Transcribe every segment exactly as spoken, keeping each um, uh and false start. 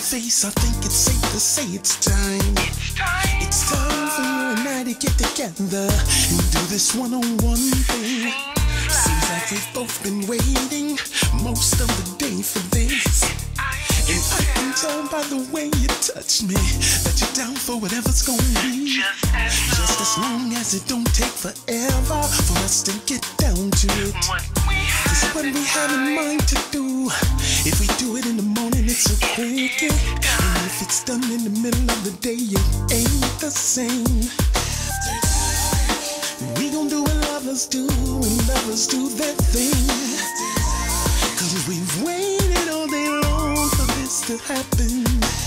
face, I think it's safe to say it's time. It's time. It's time for you and I to get together and do this one-on-one thing. Seems like we've both been waiting most of the day for this. And I can tell by the way you touch me that you're down for whatever's gonna be. Just as Just as long as it don't take forever for us to get down to it. what we It's have what in we have in mind. mind to do. If we do it in the morning, it's a quickie. And if it's done in the middle of the day, it ain't the same. We gon' do what lovers do, and lovers do their thing. Cause we've waited all day long for this to happen.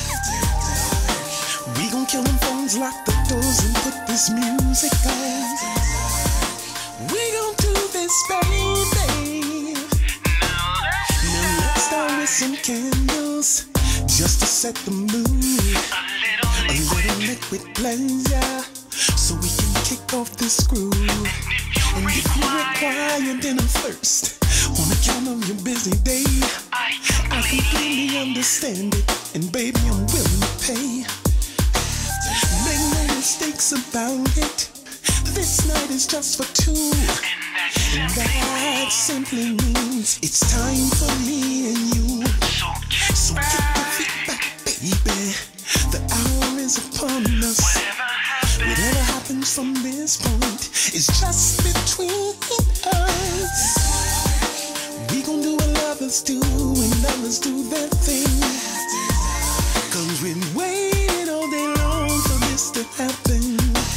We gon' kill them phones, lock the doors, and put this music on. We gon' do this, baby. Now let's start with some candles, just to set the mood. A little A liquid. little liquid pleasure, so we can kick off this groove. And if you require dinner first, on account of your busy day, I I completely understand it, and baby, I'm willing to pay. Make no mistakes about it, this night is just for two. And that And simply that simply means it's time for me and you. so get So get your back. feet back, baby. The hour is upon us. Whatever happens, Whatever happens from this point is just between us. We gon' do what lovers do, and lovers do their thing. Cause we've waited all day long for this to happen.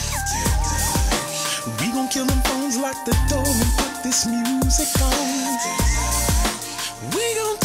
We gon' kill them phones, lock the door, and put this music on. We gon'